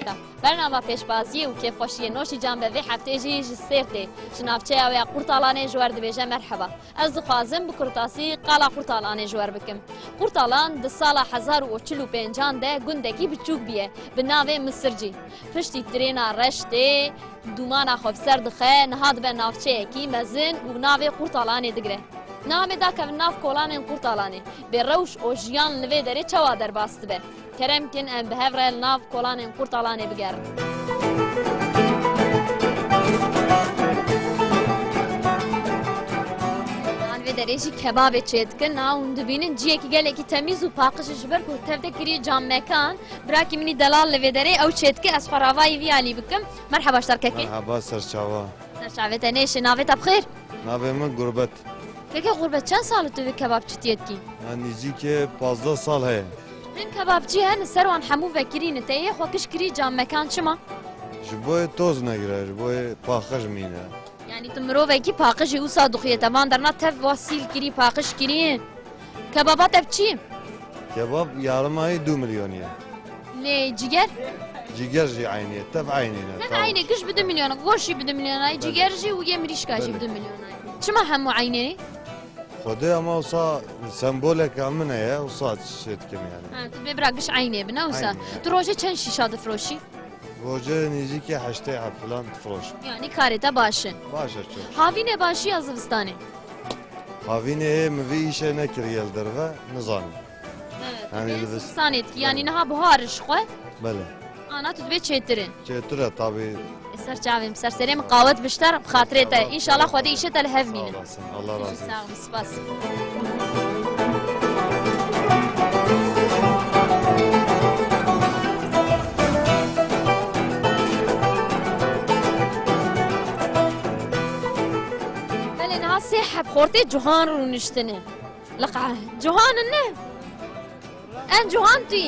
بکە بەرنامە پێشبازیە و کێفخۆشیە نۆشی جان بەvê هەفتەیەژی ji سێرتێ ji navçeya قورتاڵانê ji wer dibêje merheba ez dixwazim bi kurtasî qala qurtalanê ji wer bikim qurtalan di sala 1945 de gundekî biçûk bûye bi navê Misircî piştî trêna reştê dumana xwe bi ser dixe niha dibe navçeyekî mezin û navê qurtalanê digire navê dakevin nav kolanên qurtalanê bê rewş û jiyan li vê derê çawa derbas dibe keremkin em bi hev re li nav kolanên qurtalanê bigerin derê jî kebabê çê dikin hûn dibînin ciyekî gelekî temîz û paqij ji ber ku tev de kiriye cammekan birakî minî delal li vê derê ew çê dike ez xwe ravayî vî alî bikim merheba şterkekê merheba serçava serçavê te nêşê navê te bixêr navê min Gurbet keke Gurbet çend sal tu vê kebabçîtiyê dikî nîzîkê 15 sal heye hin kebabçî hene ser wan hemû vekirîne te yê xwe kiş kirî cammekan çima ji bo toz negire ji bo paqij mîne yani tu mirovekî paqijî wisa dixuye tevan derna tev wa sîl kirî paqij kirî kebaba tev çi kebab yarımayê 2 milyoniye lê ciger ciger jî aynî tev aynîne tev aynî kiş bi 2 milyon goşî bi 2 milyonayê ciger jî û yê mirîşka jî bi 2 milyonayê çima hemû aynê Xwedê ama wisa semboleka min heye wisa şê dikim yani tu bê bira giş aynê bine wisa tu rojê çend şîşa difroşî rojê nîzîkî heştê filan difroş yani karê te baş in baş e çok havînê başî ya zivistanê havînê min vî îşê nekiriye li derve nizanim zivistanê dikî yani niha bihar ji xwe bele ana tu dibê çêtirin çêtir e tabî serçavê serserê min qawet bişter bi xatirê te înşallah xwedê îşê te li hev bînin Allah razı olsun sağ ol spas سحب خورتي جوهان رونشتني لقى جوهان نه ان جوهانتي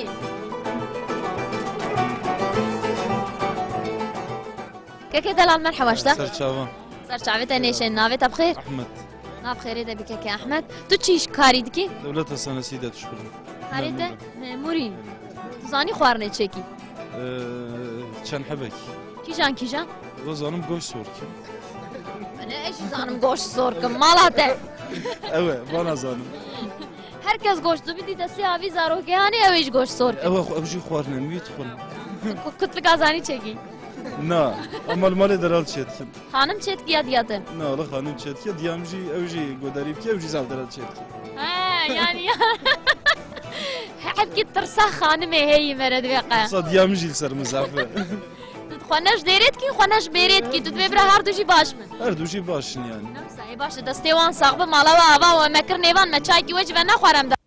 كيف دلال مرحبا اشتا سرچاوان سرچاوي نيشن نافي بخير احمد ناف خير ده بك يا احمد تو تشيش كاري دكي دولت السنسيده تشكر كاري ده ماموري زاني خوارنه چكي چن حبك كيجان وزانم گوش سوركي أنا إيش زانم goş sorkum malate. Evet, bana zanım. Herkes goştu bir de siyavi zaroke yani ev iş goş sorkum. Evet, evci xwarnem mi txul. Kutlu kazani çeki. Na, amal mali deral çetkim. Hanım çetki ya diyatın. Na, la hanım çetki diyamji evci godarib ki evci zav deral çetki. Ha yani ya. Hep git tırsak hanım heyi mered veqa. Sa diyamji ser mezafe. خونش دیرت کی خونش بیرت کی تو ببره هر دوشی باش من هر دوشی باشن yani نمسا باشه دستیوان ساقب مالا و آوا و مکر نیوان مچای کی وجه و نخورم دا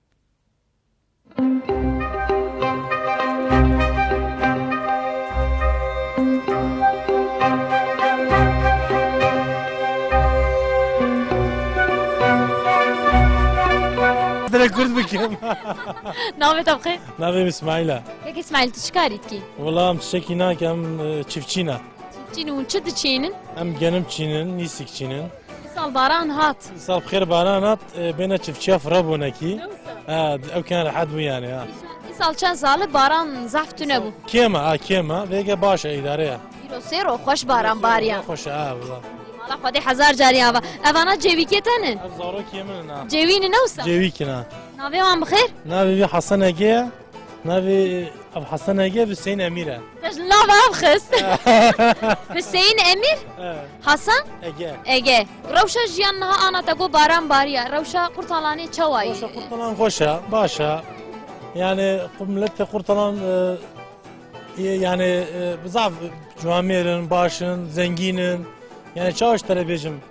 كرد بكم نامت بخير نامي اسماعيل كيف اسماعيل تشكاريت كي والله متشكينا كم تشفتشينا تشفتشينا ونشد تشينن ام جنم تشينن نيسك تشينن صال باران هات صال بخير باران هات بين تشفتشيا فرابونكي او كان لحد يعني صال كان صال باران زعف تنبو كيما فيجا باشا اداريه يرو سيرو خوش باران باريا خوش والله مالا خدي حزار جاري ابا انا جيبيكيتن زارو كيمنا جيوين نوسا جيويكنا نافي وان بخير نافي حسن اجي نافي ابو حسن اجي حسين اميره لا ما بخس حسين امير حسن اجي روشا جيانها انا تقو باران باريا روشا قرطلاني تشواي روشا قرطلان خوشا باشا يعني ملت قرطلان يعني بزاف جواميرن باشن زنجينن يعني çavuş telebijim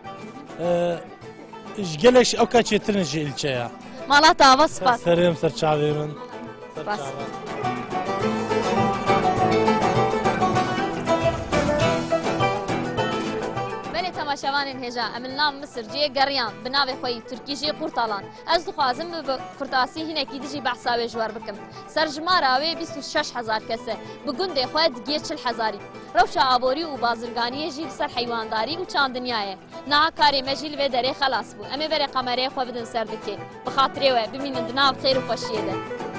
gelek o kaç yetirince ilçeye Malatya hava spas serim serçavimin spas تماشاوانên hêja em li nav Misir ciyê geriyan bi navê xwe yî Tirkî jî Qurtalan ez dixwazim bi kurtasî hinekî dijî behsa wê ji wer bikim serjimara wê 26,000 kes e bi gundê xwe digê 40,000 rewşa aborî û bazirganiyê jî li ser heywandarî û çandiniyayê niha karê me jî li vê derê xelas bû em ê verê qamereyê xwe bidin ser dikê bi xatirê we bimînin di nav xêr û xweşiyê de